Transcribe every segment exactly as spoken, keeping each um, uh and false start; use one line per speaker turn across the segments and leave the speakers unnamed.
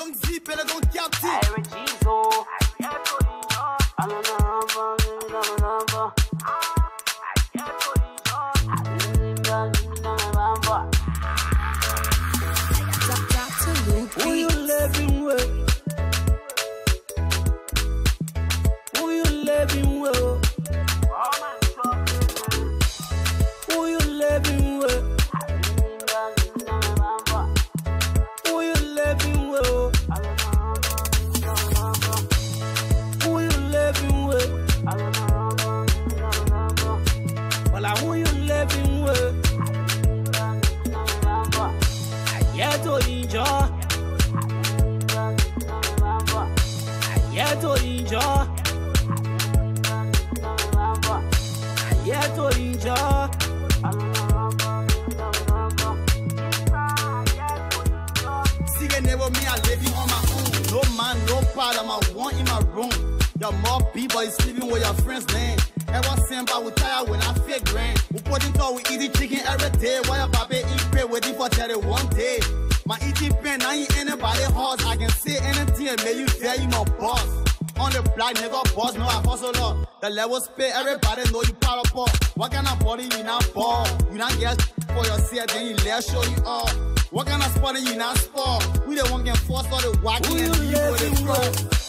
Young Zee, better don't captain.
I'm Geso. I'm a number, I'm a number.
Who you living with? Who you living with? Who you living with? Who you living with? Who you living with? Well, I who you living with? Yeah, to enjoy. Yeah, to enjoy. Yeah, to enjoy.
See, they never me, I living on my own. No man, no problem, I want in my room. Your more people is sleeping with your friends' name. Ever since I was tired when I feel grand. We put in talk, we eating chicken every day. While your baby eat pay, waiting for thirty one day. My eating pen, I ain't anybody horse. I can say anything and make you feel you my boss. On the block, nigga, boss, no, I hustle up. The levels pay, everybody know you power up. What kind of body you not ball? You not get for yourself, then you let show you all. What kind of spot you not sport? We the one can force all the walking and people with the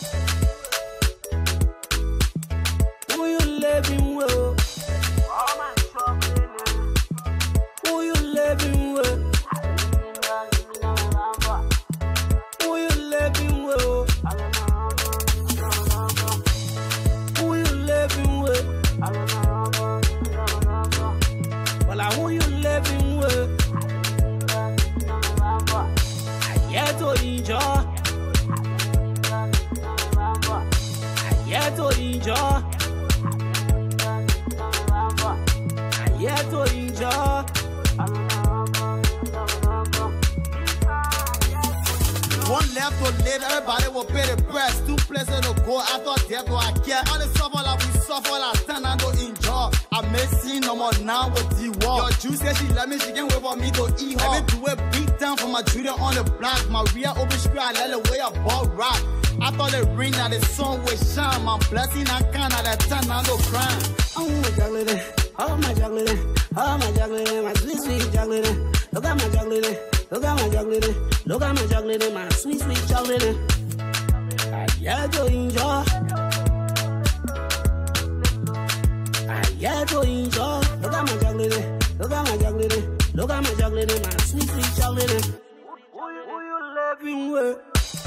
Who you living with? Who you living with? Who you living with? Who you living with? Well, I who you living with? Yeah, to enjoy. Yeah, to enjoy. Yeah, to enjoy.
One left to live, everybody will pay the price. Two places to go, I thought death do I care. All the suffer like we suffer, I stand and don't enjoy. I may see no more now with the war. Your juice said she love me, she can't wait for me to eat her. Every do it beat down for my children on the block. My real open screen, I let the way I ball rock. I thought the ring that the sun would shine. My blessing I can't at that time, I don't cry.
Oh my chocolate, oh my chocolate, oh my chocolate, my sweet sweet chocolate. Look at my chocolate, look at my chocolate, look at my chocolate, my sweet sweet chocolate. I get to enjoy. I get to enjoy. Look at my chocolate, look at my chocolate, look at my chocolate, my sweet sweet chocolate. Who you living with?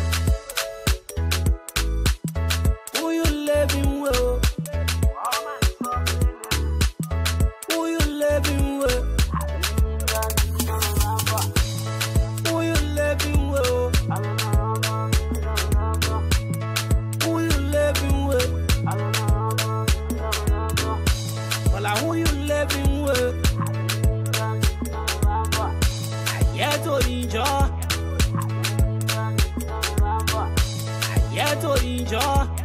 Who you living with? Who you living with? Who you living with? Who you living with? Well, I who you living with? Yeah, to enjoy. Yeah, to enjoy.